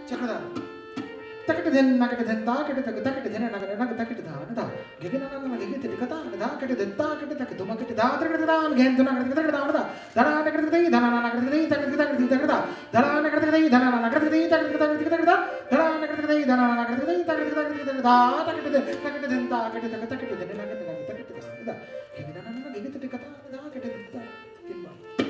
ಚಕ್ರದ ತಕಟದೆನ್ ನಕಟದೆನ್ ತಾಕಟ ತಕ ತಕಟದೆನ ನಗನ ನಗ ತಕಟ ದಾನದ ಗೆಗೆನ ನನ ಗೆಗೆ ತಿಕತ ನದ ಕಟದೆನ್ ತಾಕಟ ತಕ ತುಮ ಕಟ ದಾತ್ರಕಟ ದಾನ ಗೆಂತು ನಗನ ತಕಟ ದಾನದ ದನಾನ ಕಟದೈ ದನಾನ ನಗದೈ ತಕಟ ತಕಟ ತಕಟ ದನಾನ ಕಟದೈ ದನಾನ ನಗದೈ ತಕಟ ತಕಟ ತಕಟ ದನಾನ ಕಟದೈ ದನಾನ ನಗದೈ ತಕಟ ತಕಟ ತಕಟ ದಾ ತಕಟದೆನ್ ತಾಕಟ ತಕ ತಕಟದೆನ ನಗನ ನಗ ತಕಟ ದಾನದ ಗೆಗೆನ ನನ ಗೆಗೆ ತಿಕತ ನದ ಕಟದೆನ್ ತಿಮ್ಮ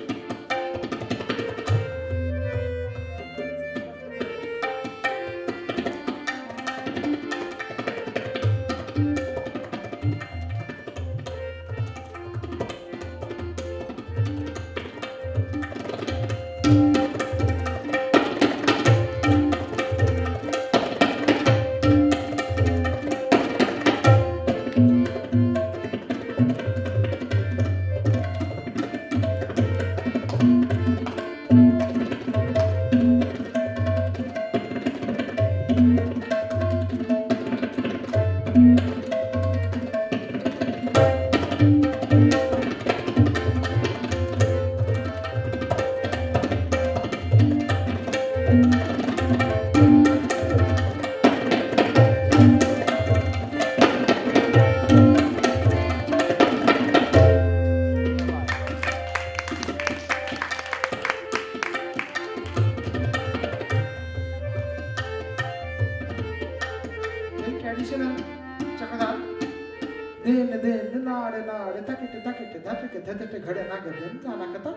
घड़े नाग देंता नाकता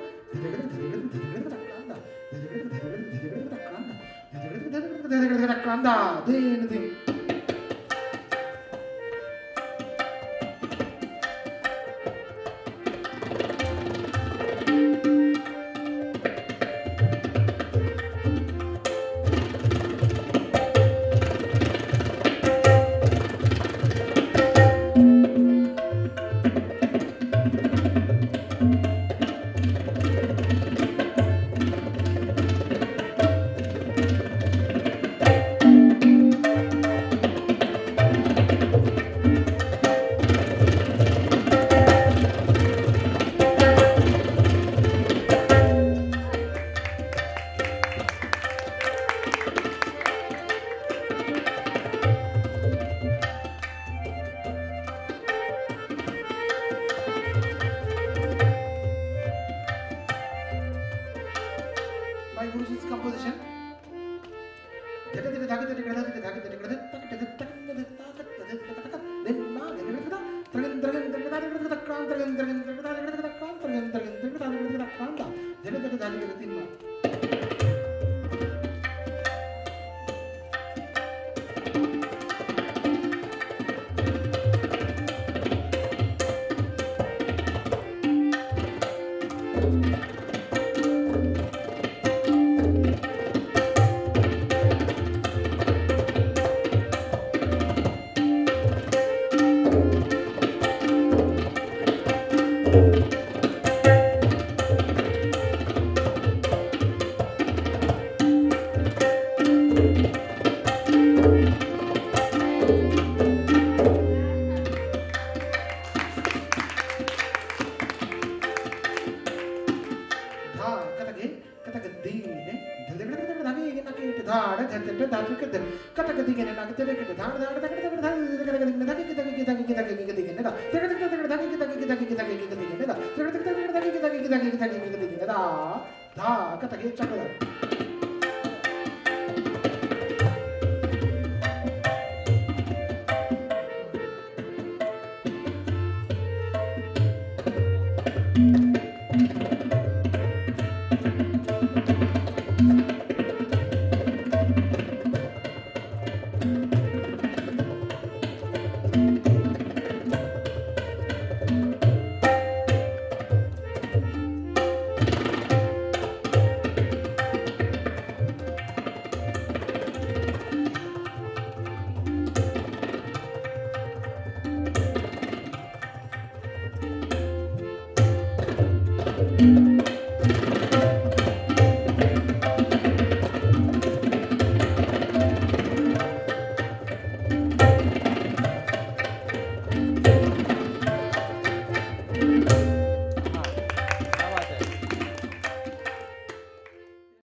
धा कतगे चक्र